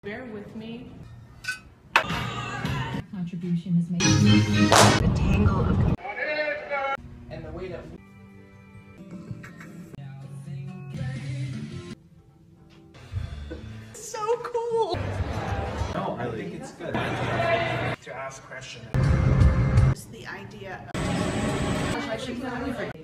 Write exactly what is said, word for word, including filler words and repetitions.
Bear with me. Contribution is made. A tangle of. And the way that we so cool. No, I think it's good. To ask questions. The idea of I should